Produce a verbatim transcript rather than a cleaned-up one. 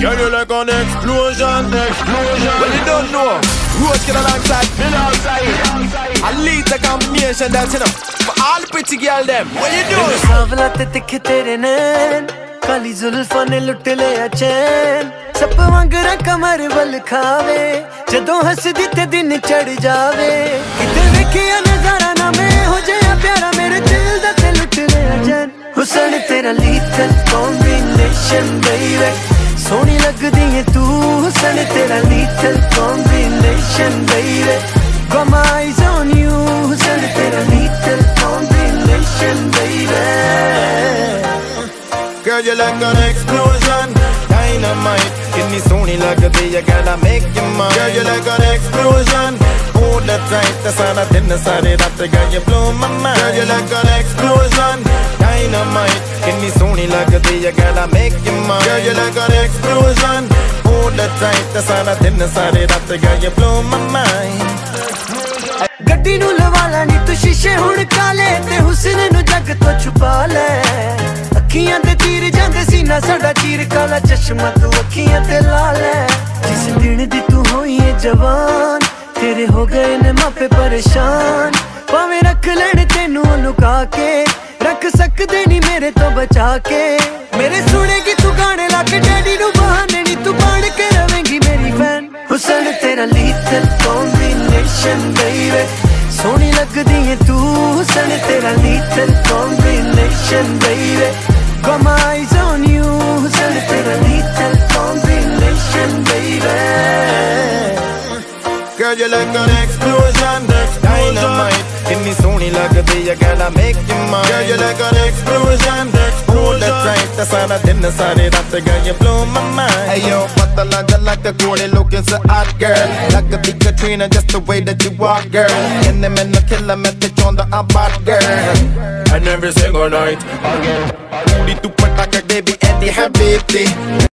Girl, you like an explosion, explosion. Well, you don't know. Rose get alongside, me outside. I lead the combination that's you know for all the pretty girl them. What you doing? सावला ते तिखे तेरे नैन, काली जुल्फां ने लुट लिया चैन। सप वांगरा कमर बल खावे, जदों हसदी ते दिन चढ़ जावे। किते वेखिया नजारा ना मैं हो जाया प्यारा, मेरे दिल दा ते लुट लिया चैन। हुसन तेरा लीथल कॉम्बिनेशन बेबी, सोहनी लगदी है तू। हुसन तेरा lethal combination baby, got my eyes on you। हुसन तेरा lethal combination baby. Girl, you like an explosion, dynamite. Kitni sohni lagdi hai, girl, I make you mine. Girl, you like an explosion, hold the tight. The sana din sare raat, girl, you blow my mind. Girl, you like an explosion, dynamite. Kitni sohni lagdi hai, girl, I make you mine. Girl, you like an explosion, hold the tight. The sana din sare raat, girl, you blow my mind. गड्डी नू लवाला नी तू शीशे हुण काले, ते हुस्न नू जग तो छुपा ले। अखियां ते तीर जांदे सीना साडा चीर, काला चश्मा तू अखियां ते ला ले। जिस दिन दी तू होई है जवान, तेरे हो गए ने मापे परेशान। भावें रख लेण तेनू लुका के, रख सकदे नी मेरे तो बचा के। मेरे सुनेगी तू गाने लाके, डैडी नू बहाने नी तू बन के रवेंगी मेरी फैन। हुस्न तेरा लीथल कॉम्बिनेशन बेबी, सोहनी लगदी है तू। हुस्न तेरा lethal combination baby, got my eyes on you। हुस्न तेरा lethal combination baby. Girl, you like an explosion, dynamite. Kitni sohni lagdi hai, girl, I make you mine. Girl, you like an explosion, hold the tight. The sana din sare raat, girl, you blow my mind. Hey yo, pata laga like a goody looking so hot, girl. Like a big Katrina, just the way that you walk, girl. And them men no killer message on the abort, girl. And every single night, again, booty tu pataka baby, Eddie Habibti.